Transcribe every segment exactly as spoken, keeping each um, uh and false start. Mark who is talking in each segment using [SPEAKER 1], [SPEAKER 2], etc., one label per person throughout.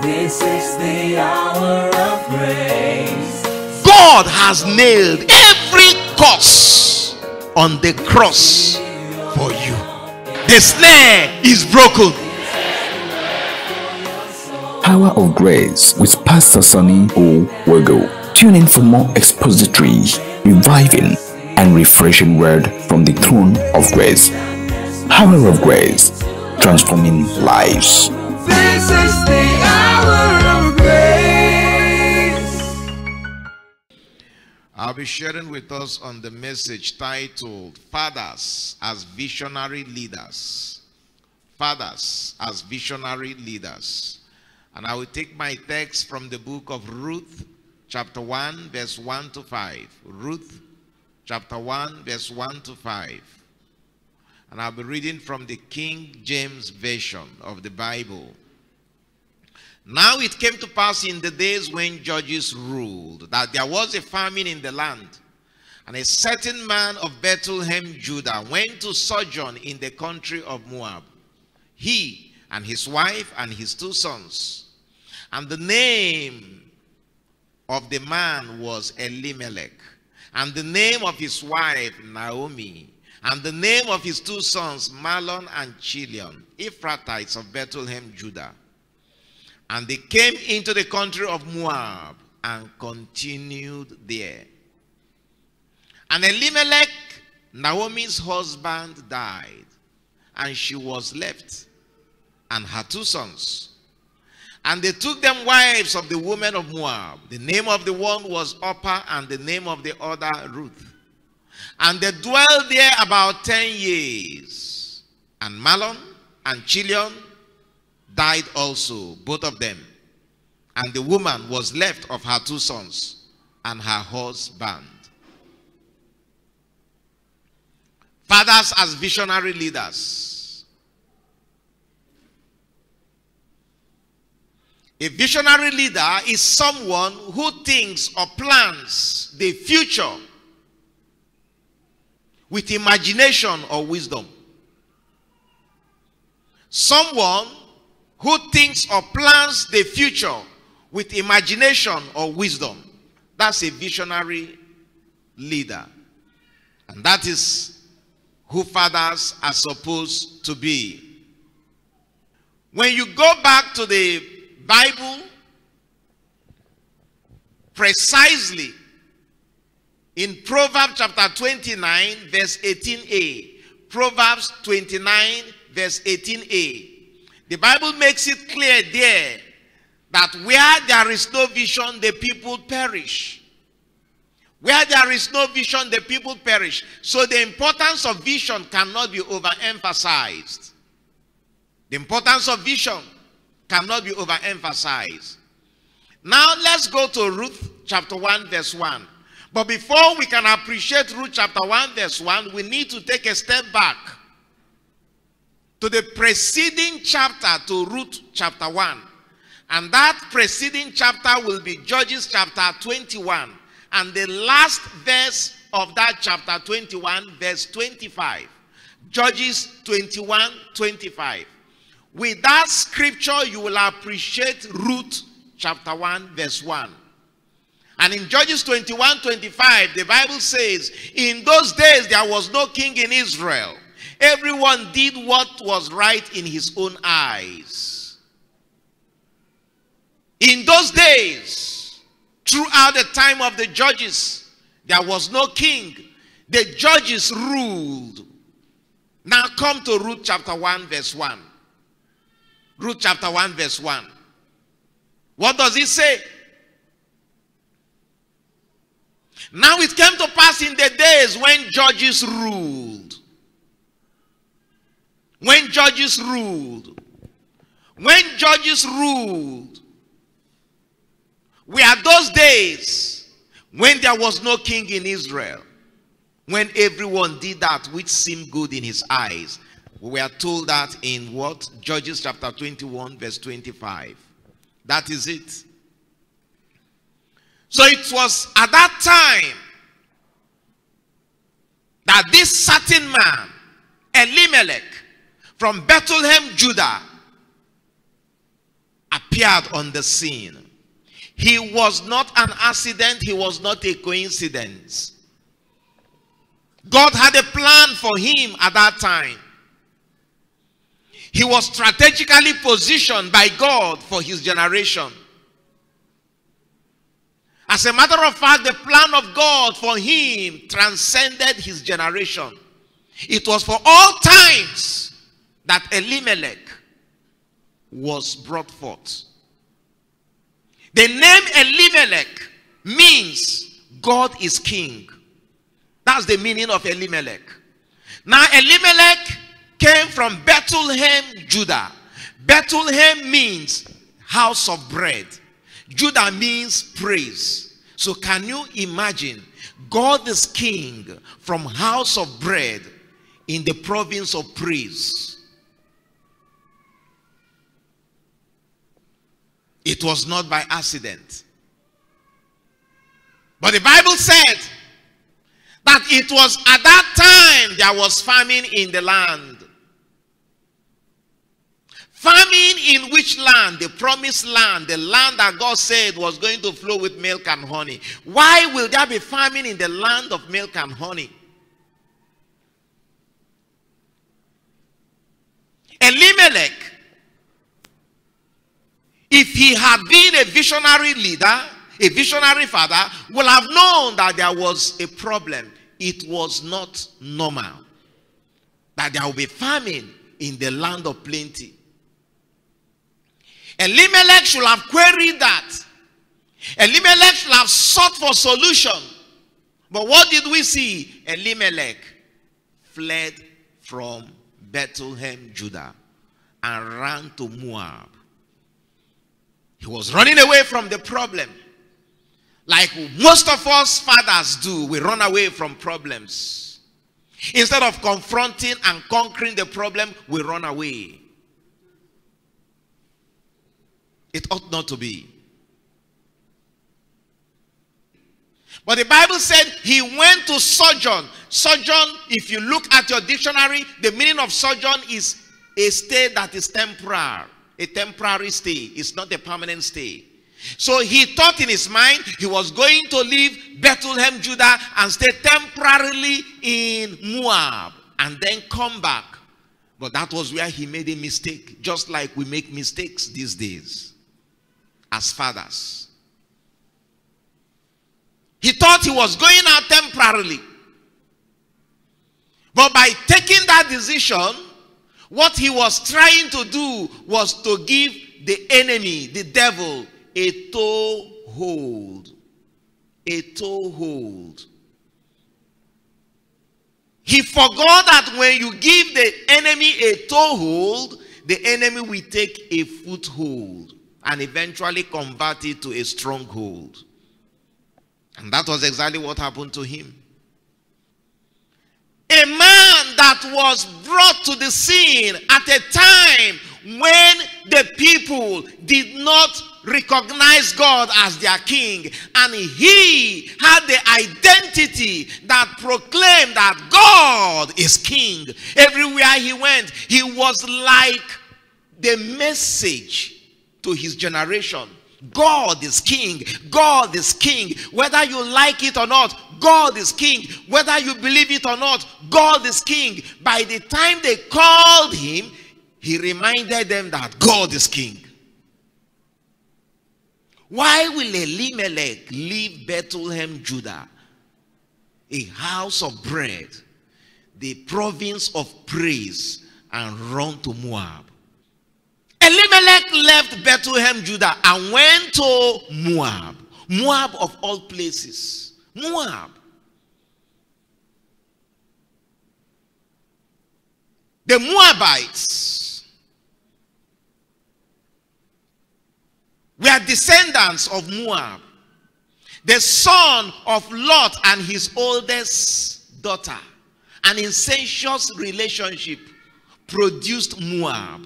[SPEAKER 1] This is the hour of grace.
[SPEAKER 2] God has nailed every curse on the cross for you. The snare is broken.
[SPEAKER 3] Power of Grace with Pastor Sonny O. Wego. Tune in for more expository, reviving, and refreshing word from the throne of grace. Power of Grace, transforming lives.
[SPEAKER 1] This is the hour of grace.
[SPEAKER 2] I'll be sharing with us on the message titled Fathers as Visionary Leaders. Fathers as Visionary Leaders. And I will take my text from the book of Ruth, chapter one, verse one to five. Ruth, chapter one, verse one to five. And I'll be reading from the King James Version of the Bible. Now it came to pass in the days when judges ruled, that there was a famine in the land. And a certain man of Bethlehem, Judah, went to sojourn in the country of Moab. He and his wife and his two sons. And the name of the man was Elimelech. And the name of his wife, Naomi. And the name of his two sons, Mahlon and Chilion, Ephrathites of Bethlehem, Judah. And they came into the country of Moab and continued there. And Elimelech, Naomi's husband, died, and she was left, and her two sons. And they took them wives of the women of Moab. The name of the one was Orpah, and the name of the other Ruth. And they dwelled there about ten years. And Mahlon and Chilion died also, both of them. And the woman was left of her two sons and her husband. Fathers as visionary leaders. A visionary leader is someone who thinks or plans the future with imagination or wisdom. Someone who thinks or plans the future with imagination or wisdom. That's a visionary leader. And that is who fathers are supposed to be. When you go back to the Bible, precisely in Proverbs chapter twenty-nine, verse eighteen a. Proverbs twenty-nine, verse eighteen a. The Bible makes it clear there that where there is no vision, the people perish. Where there is no vision, the people perish. So the importance of vision cannot be overemphasized. The importance of vision cannot be overemphasized. Now let's go to Ruth chapter one, verse one. But before we can appreciate Ruth chapter one, verse one, we need to take a step back to the preceding chapter to Ruth chapter one. And that preceding chapter will be Judges chapter twenty-one. And the last verse of that chapter twenty-one, verse twenty-five. Judges twenty-one, twenty-five. With that scripture, you will appreciate Ruth chapter one, verse one. And in Judges twenty-one, twenty-five, the Bible says, in those days there was no king in Israel. Everyone did what was right in his own eyes. In those days, throughout the time of the judges, there was no king. The judges ruled. Now come to Ruth chapter one, verse one. Ruth chapter one, verse one. What does it say? Now it came to pass in the days when judges ruled. When judges ruled. When judges ruled. We are those days when there was no king in Israel. When everyone did that which seemed good in his eyes. We are told that in what? Judges chapter twenty-one, verse twenty-five. That is it. So it was at that time that this certain man, Elimelech, from Bethlehem, Judah, appeared on the scene. He was not an accident. He was not a coincidence. God had a plan for him at that time. He was strategically positioned by God for his generation. As a matter of fact, the plan of God for him transcended his generation. It was for all times that Elimelech was brought forth. The name Elimelech means God is king. That's the meaning of Elimelech. Now Elimelech came from Bethlehem, Judah. Bethlehem means house of bread. Judah means praise. So can you imagine God is king from house of bread in the province of praise? It was not by accident. But the Bible said that it was at that time there was famine in the land. Famine in which land? The promised land, the land that God said was going to flow with milk and honey. Why will there be famine in the land of milk and honey? Elimelech, if he had been a visionary leader, a visionary father, will have known that there was a problem. It was not normal that there will be famine in the land of plenty. Elimelech should have queried that. Elimelech should have sought for solution. But what did we see? Elimelech fled from Bethlehem, Judah, and ran to Moab. He was running away from the problem. Like most of us fathers do, we run away from problems. Instead of confronting and conquering the problem, we run away. It ought not to be. But the Bible said he went to sojourn. Sojourn, if you look at your dictionary, the meaning of sojourn is a stay that is temporary. A temporary stay. It's not a permanent stay. So he thought in his mind he was going to leave Bethlehem, Judah, and stay temporarily in Moab and then come back. But that was where he made a mistake, just like we make mistakes these days as fathers. He thought he was going out temporarily. But by taking that decision, what he was trying to do was to give the enemy, the devil, a toehold. A toehold. He forgot that when you give the enemy a toehold, the enemy will take a foothold and eventually convert it to a stronghold. And that was exactly what happened to him. A man that was brought to the scene at a time when the people did not recognize God as their king, and he had the identity that proclaimed that God is king. Everywhere he went, he was like the message to his generation. God is king. God is king. Whether you like it or not, God is king. Whether you believe it or not, God is king. By the time they called him, he reminded them that God is king. Why will Elimelech leave Bethlehem, Judah, a house of bread, the province of praise, and run to Moab? Elimelech left Bethlehem, Judah, and went to Moab. Moab of all places. Moab. The Moabites were descendants of Moab, the son of Lot and his oldest daughter. An incestuous relationship produced Moab.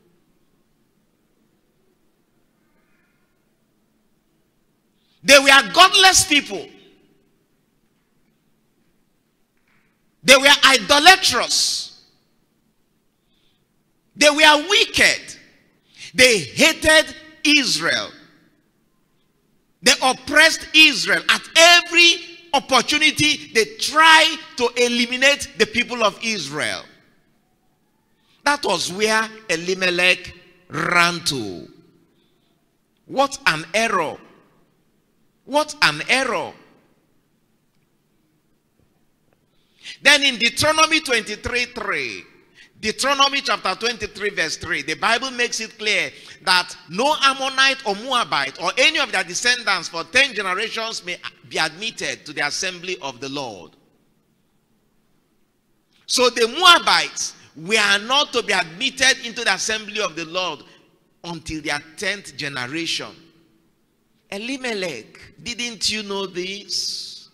[SPEAKER 2] They were godless people. They were idolatrous. They were wicked. They hated Israel. They oppressed Israel. At every opportunity, they try to eliminate the people of Israel. That was where Elimelech ran to. What an error. What an error. Then in Deuteronomy twenty-three three, Deuteronomy chapter twenty-three verse three, the Bible makes it clear that no Ammonite or Moabite or any of their descendants for ten generations may be admitted to the assembly of the Lord. So the Moabites were not to be admitted into the assembly of the Lord until their tenth generation. Elimelech, didn't you know this?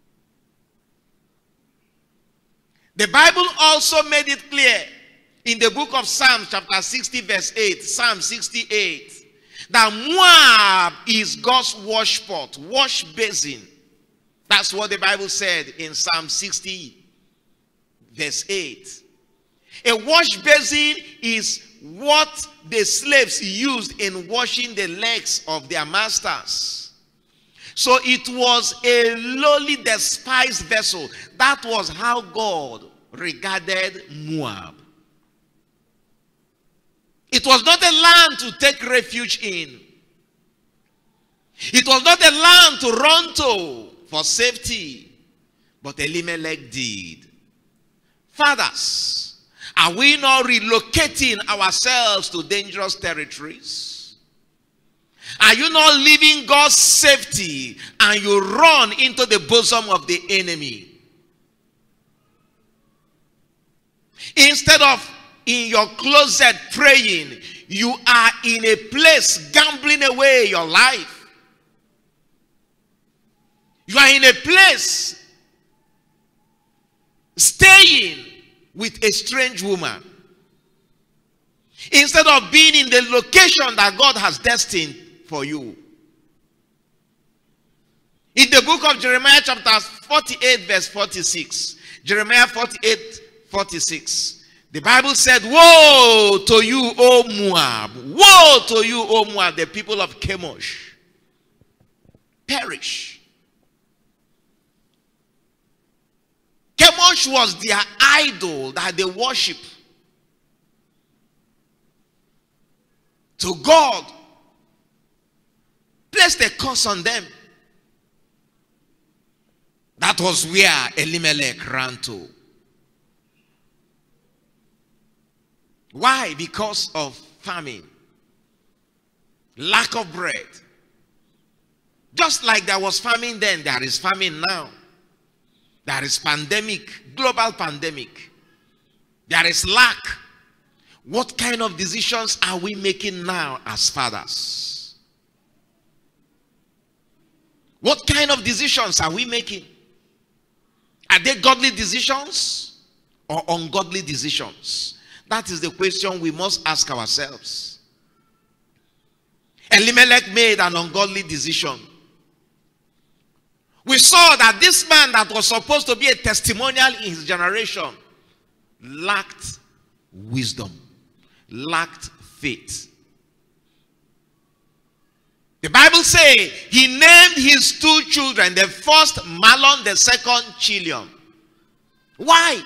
[SPEAKER 2] The Bible also made it clear in the book of Psalms chapter sixty verse eight, Psalm sixty-eight, that Moab is God's wash pot, wash basin. That's what the Bible said in Psalm sixty verse eight. A wash basin is what the slaves used in washing the legs of their masters. So it was a lowly, despised vessel. That was how God regarded Moab. It was not a land to take refuge in. It was not a land to run to for safety. But Elimelech did. Fathers, are we not relocating ourselves to dangerous territories? Are you not leaving God's safety and you run into the bosom of the enemy? Instead of in your closet praying, you are in a place gambling away your life. You are in a place staying with a strange woman, instead of being in the location that God has destined for you. In the book of Jeremiah chapter forty-eight verse forty-six, Jeremiah forty-eight forty-six, the Bible said, woe to you, O Moab, woe to you, O Moab, the people of Chemosh, perish. Chemosh was their idol that they worship. So God placed a curse on them. That was where Elimelech ran to. Why? Because of famine. Lack of bread. Just like there was famine then, there is famine now. There is pandemic, global pandemic. There is lack. What kind of decisions are we making now as fathers? What kind of decisions are we making? Are they godly decisions or ungodly decisions? That is the question we must ask ourselves. Elimelech made an ungodly decision. We saw that this man that was supposed to be a testimonial in his generation lacked wisdom, lacked faith. The Bible says he named his two children, the first Mahlon, the second Chilion. Why?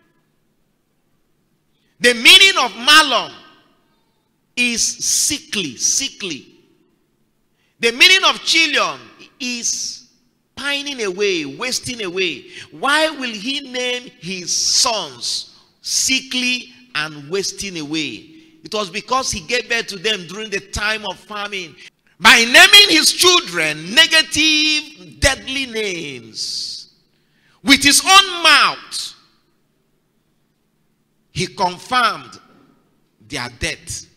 [SPEAKER 2] The meaning of Mahlon is sickly, sickly. The meaning of Chilion is pining away, wasting away. Why will he name his sons sickly and wasting away? It was because he gave birth to them during the time of famine. By naming his children negative, deadly names, with his own mouth, he confirmed their death.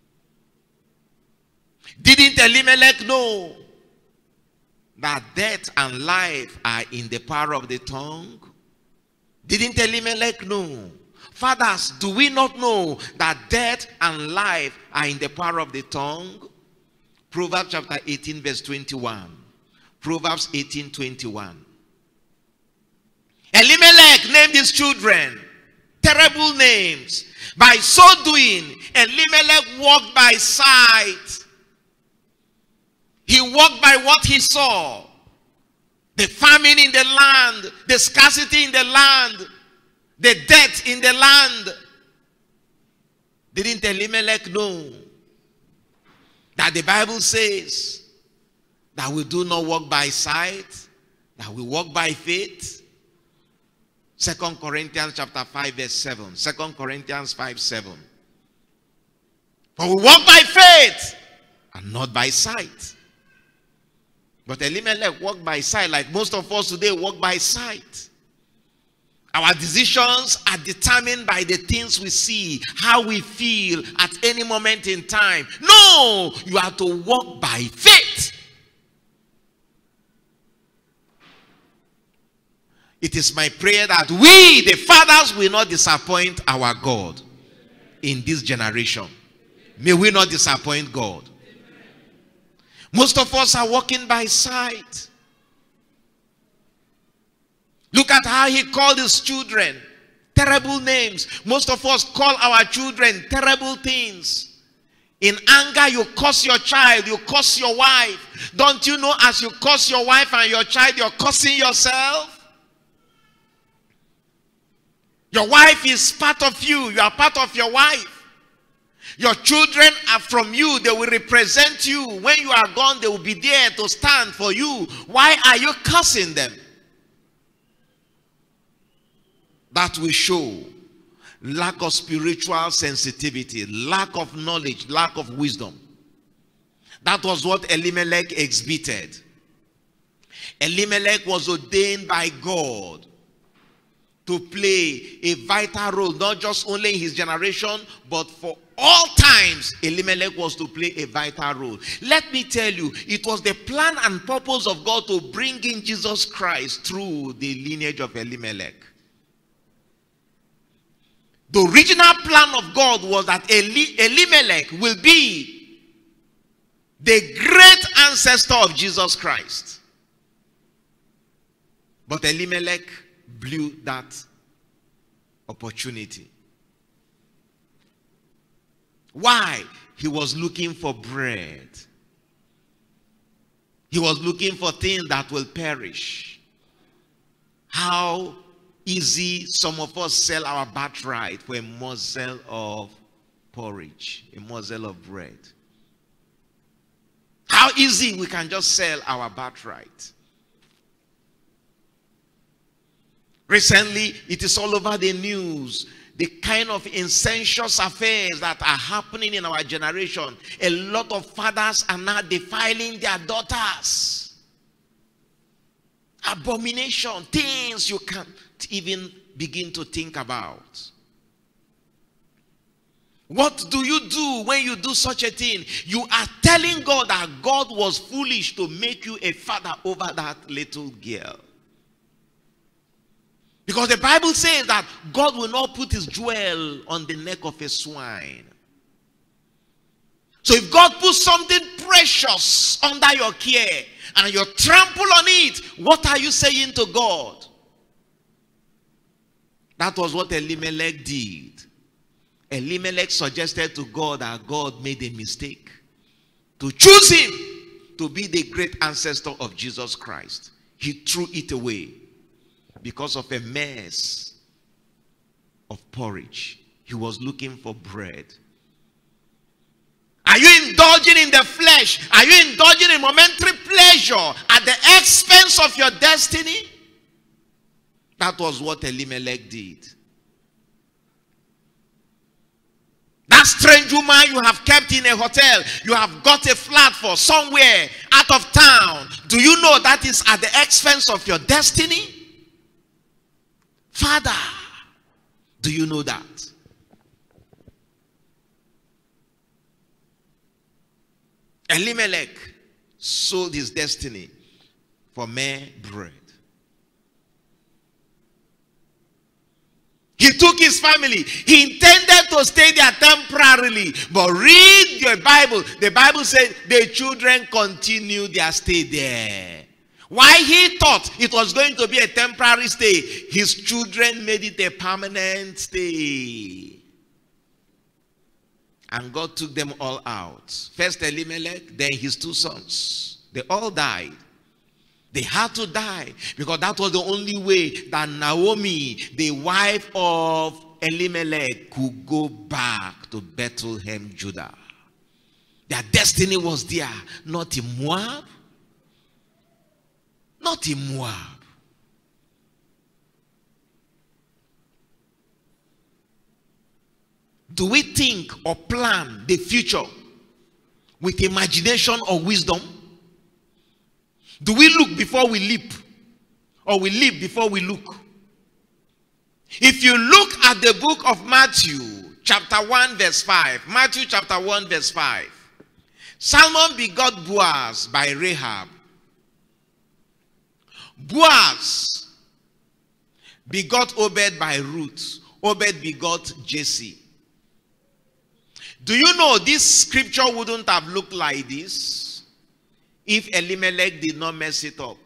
[SPEAKER 2] Didn't Elimelech know that death and life are in the power of the tongue? Didn't Elimelech know? Fathers, do we not know that death and life are in the power of the tongue? Proverbs chapter eighteen verse twenty-one. Proverbs eighteen twenty-one. Elimelech named his children terrible names. By so doing, Elimelech walked by sight. walked by what he saw. The famine in the land, the scarcity in the land, the death in the land. Didn't Elimelech know that the Bible says that we do not walk by sight, that we walk by faith? Second Corinthians chapter five verse seven. Second Corinthians five seven. For we walk by faith and not by sight. But Elimelech walked by sight, like most of us today walk by sight. Our decisions are determined by the things we see, how we feel at any moment in time. No, you have to walk by faith. It is my prayer that we, the fathers, will not disappoint our God in this generation. May we not disappoint God. Most of us are walking by sight. Look at how he called his children. Terrible names. Most of us call our children terrible things. In anger, you curse your child, you curse your wife. Don't you know as you curse your wife and your child, you're cursing yourself? Your wife is part of you. You are part of your wife. Your children are from you. They will represent you. When you are gone, they will be there to stand for you. Why are you cursing them? That will show lack of spiritual sensitivity, lack of knowledge, lack of wisdom. That was what Elimelech exhibited. Elimelech was ordained by God to play a vital role, not just only in his generation, but for all times. Elimelech was to play a vital role. Let me tell you, it was the plan and purpose of God to bring in Jesus Christ through the lineage of Elimelech. The original plan of God was that Eli Elimelech will be the great ancestor of Jesus Christ. But Elimelech blew that opportunity. Why? He was looking for bread. He was looking for things that will perish. How easy some of us sell our birthright for a morsel of porridge, a morsel of bread. How easy we can just sell our birthright. Recently, it is all over the news, the kind of incestuous affairs that are happening in our generation. A lot of fathers are now defiling their daughters. Abomination, things you can't even begin to think about. What do you do when you do such a thing? You are telling God that God was foolish to make you a father over that little girl. Because the Bible says that God will not put his jewel on the neck of a swine. So if God puts something precious under your care and you trample on it, what are you saying to God? That was what Elimelech did. Elimelech suggested to God that God made a mistake to choose him to be the great ancestor of Jesus Christ. He threw it away because of a mess of porridge. He was looking for bread. Are you indulging in the flesh? Are you indulging in momentary pleasure at the expense of your destiny? That was what Elimelech did. That strange woman you have kept in a hotel, you have got a flat for somewhere out of town. Do you know that is at the expense of your destiny? Father, do you know that? Elimelech sold his destiny for mere bread. He took his family. He intended to stay there temporarily. But read your Bible. The Bible said the children continued their stay there. Why he thought it was going to be a temporary stay, his children made it a permanent stay. And God took them all out. First Elimelech, then his two sons. They all died. They had to die because that was the only way that Naomi, the wife of Elimelech, could go back to Bethlehem, Judah. Their destiny was there, not in Moab. Not in Moab. Do we think or plan the future with imagination or wisdom? Do we look before we leap? Or we leap before we look? If you look at the book of Matthew, chapter one, verse five. Matthew chapter one, verse five. Salmon begot Boaz by Rahab. Boaz begot Obed by Ruth. Obed begot Jesse. Do you know this scripture wouldn't have looked like this if Elimelech did not mess it up?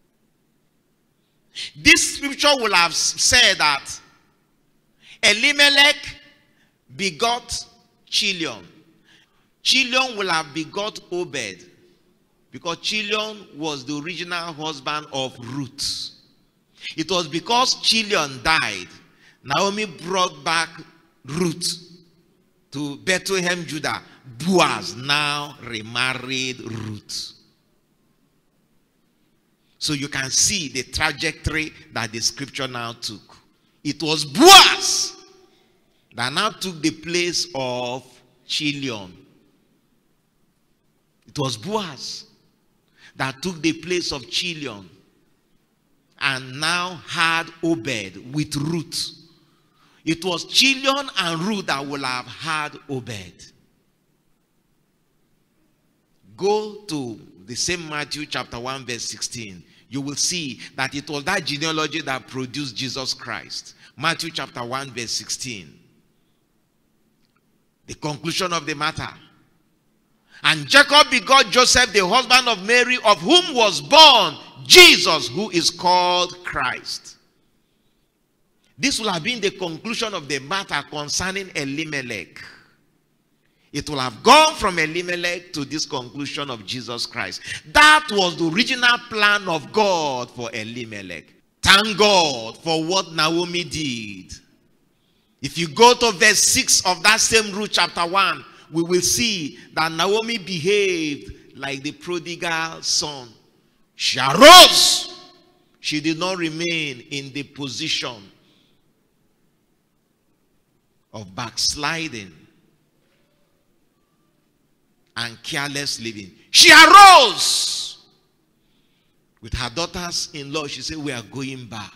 [SPEAKER 2] This scripture will have said that Elimelech begot Chilion. Chilion will have begot Obed, because Chilion was the original husband of Ruth. It was because Chilion died, Naomi brought back Ruth to Bethlehem, Judah. Boaz now remarried Ruth. So you can see the trajectory that the scripture now took. It was Boaz that now took the place of Chilion. It was Boaz that took the place of Chilion and now had Obed with Ruth. It was Chilion and Ruth that would have had Obed. Go to the same Matthew chapter one, verse sixteen. You will see that it was that genealogy that produced Jesus Christ. Matthew chapter one, verse sixteen. The conclusion of the matter. And Jacob begot Joseph, the husband of Mary, of whom was born Jesus, who is called Christ. This will have been the conclusion of the matter concerning Elimelech. It will have gone from Elimelech to this conclusion of Jesus Christ. That was the original plan of God for Elimelech. Thank God for what Naomi did. If you go to verse six of that same Ruth chapter one, we will see that Naomi behaved like the prodigal son. She arose. She did not remain in the position of backsliding and careless living. She arose with her daughters-in-law. She said, we are going back.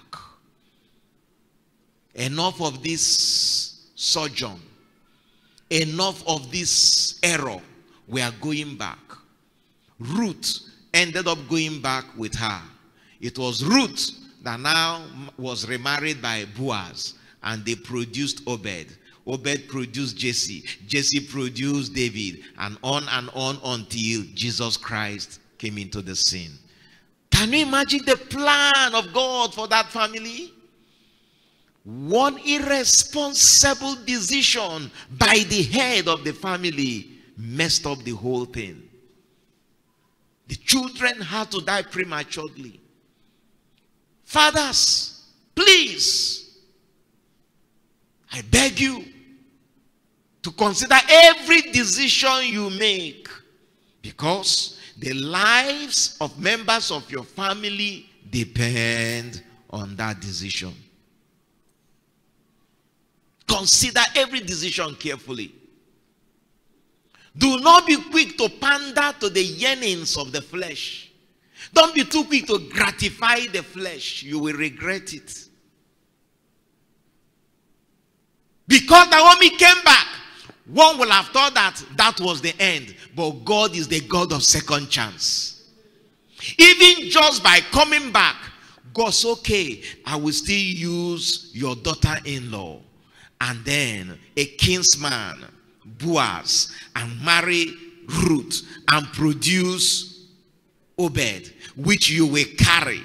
[SPEAKER 2] Enough of this sojourn. Enough of this error. We are going back. Ruth ended up going back with her. It was Ruth that now was remarried by Boaz, and they produced Obed. Obed produced Jesse. Jesse produced David, and on and on until Jesus Christ came into the scene. Can you imagine the plan of God for that family? One irresponsible decision by the head of the family messed up the whole thing. The children had to die prematurely. Fathers, please, I beg you to consider every decision you make, because the lives of members of your family depend on that decision. Consider every decision carefully. Do not be quick to pander to the yearnings of the flesh. Don't be too quick to gratify the flesh. You will regret it. Because Naomi came back, one will have thought that that was the end. But God is the God of second chance. Even just by coming back, God's okay. I will still use your daughter-in-law. And then a kinsman, Boaz, and marry Ruth and produce Obed, which you will carry.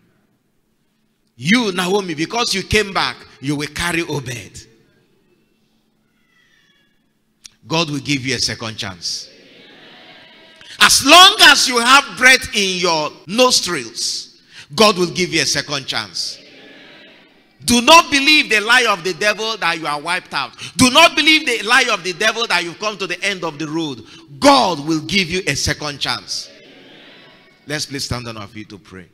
[SPEAKER 2] You, Naomi, because you came back, you will carry Obed. God will give you a second chance. As long as you have breath in your nostrils, God will give you a second chance. Do not believe the lie of the devil that you are wiped out. Do not believe the lie of the devil that you've come to the end of the road. God will give you a second chance. Let's please stand on our feet to pray.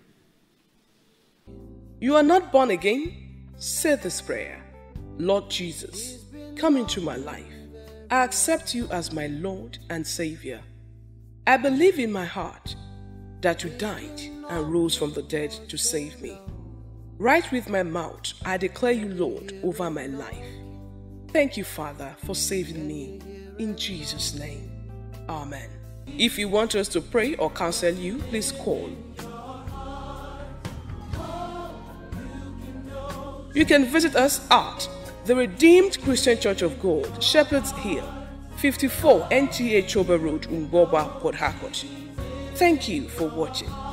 [SPEAKER 4] You are not born again? Say this prayer. Lord Jesus, come into my life. I accept you as my Lord and Savior. I believe in my heart that you died and rose from the dead to save me. Right with my mouth, I declare you Lord over my life. Thank you, Father, for saving me. In Jesus' name, amen. If you want us to pray or counsel you, please call. You can visit us at the Redeemed Christian Church of God, Shepherd's Hill, fifty-four N T A Choba Road, Umboba, Port Harcourt. Thank you for watching.